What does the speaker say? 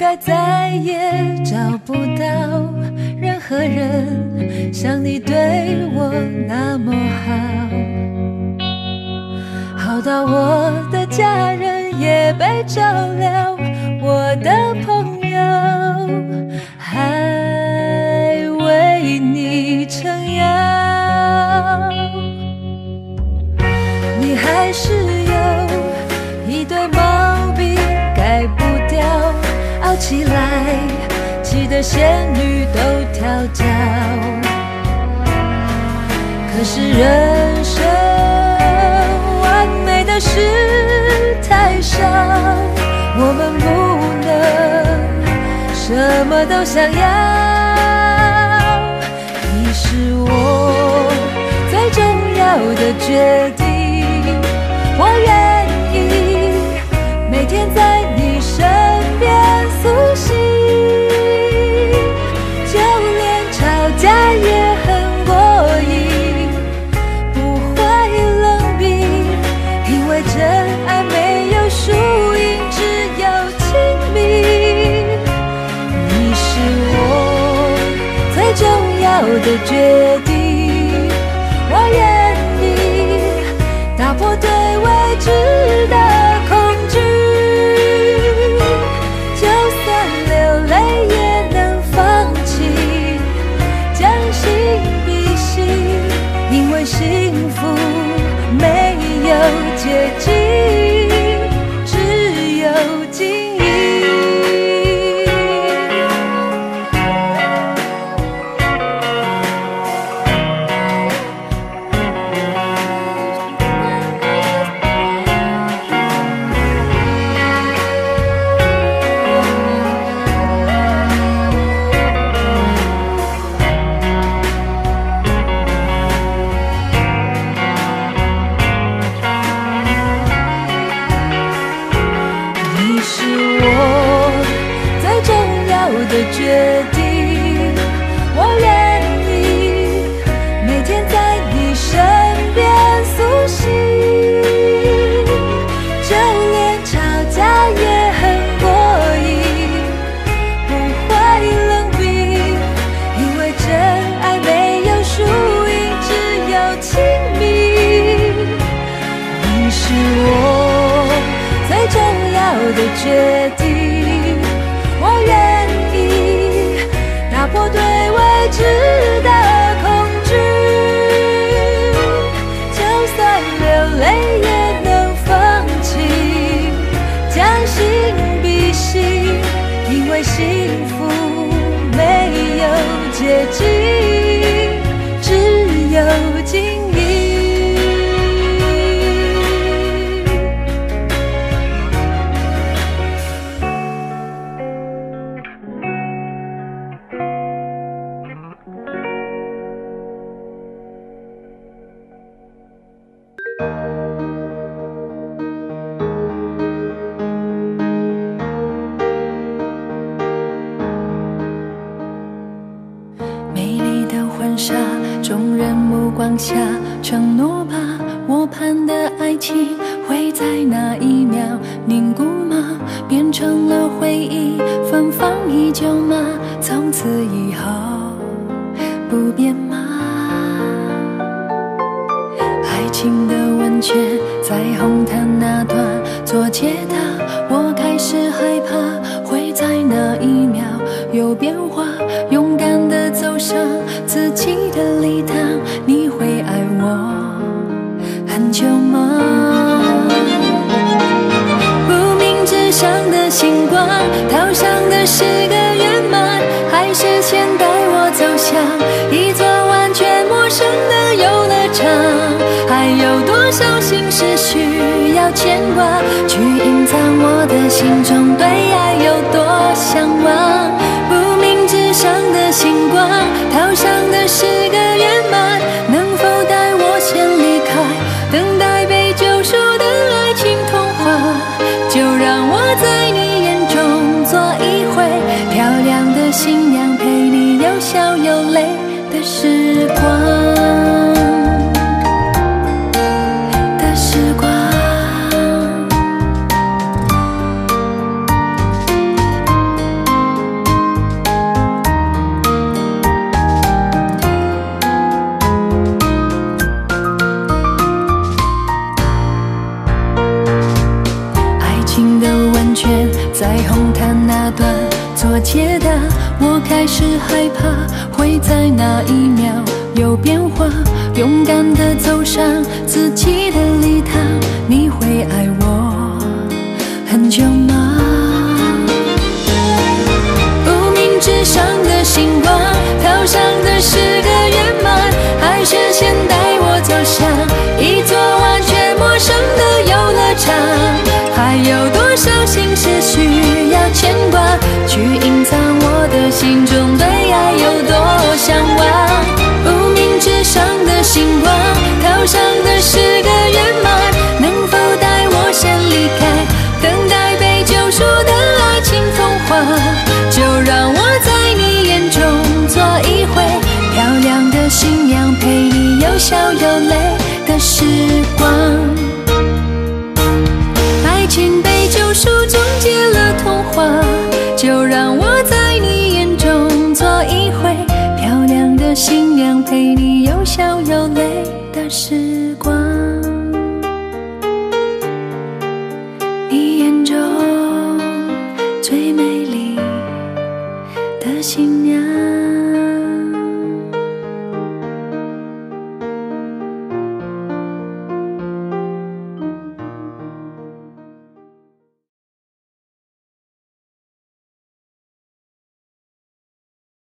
该再也找不到任何人像你对我那么好，好到我的家人也被照料，我的朋友还为你撑腰，你还是有一堆毛病改不掉，傲起来气得仙女都跳脚，可是人生完美的事太少，我们不能什么都想要，你是我最重要的决定，我愿意每天在你身边苏醒，就连吵架也很过瘾，不会冷冰，因为真爱没有输赢，只有亲密。你是我最重要的决定，我愿意打破对未知的恐惧，就算流泪也能放弃，将心比心，因为幸福没有捷径，只有经营。的决定，我愿意每天在你身边苏醒，就连吵架也很过瘾，不会冷冰，因为真爱没有输赢，只有亲密。你是我最重要的决定，我愿打破对未知的恐惧，就算流泪也能放弃，将心比心，因为幸福没有捷径，只有经营。众人目光下，承诺吧，我盼的爱情会在那一秒凝固吗？变成了回忆，芬芳依旧吗？从此以后不变吗？爱情的温泉在红毯那端做解答，我开始害怕会在那一秒有变化，勇敢地走上自己的礼堂，你会爱我很久吗？不明纸上的星光，套上的是个圆满，还是先带我走向一座完全陌生的游乐场？还有多少心事需要牵挂，去隐藏我的心中对爱有多向往？不明纸上的星光，套上的是个圆满，能否带我先离开，等待被救赎的爱情童话？就让我在你眼中做一回漂亮的新娘，陪你有笑有泪的时光。 在红毯那段做解答，我开始害怕会在那一秒有变化，勇敢地走上自己的礼堂。你会爱我很久吗？无名指上的星光，套上的是个圆满，还是先带我走向一座完全陌生的游乐场？还有多少心事需要牵挂，去隐藏我的心中对爱有多向往？无名指上的星光，套上的是个圆满，能否带我先离开，等待被救赎的爱情童话？就让我在你眼中做一回漂亮的新娘，陪你有笑有泪的时光。爱情被救赎，终结了童话，就让我在你眼中做一回漂亮的新娘，陪你有笑有泪的时光。你眼中最美丽的新娘。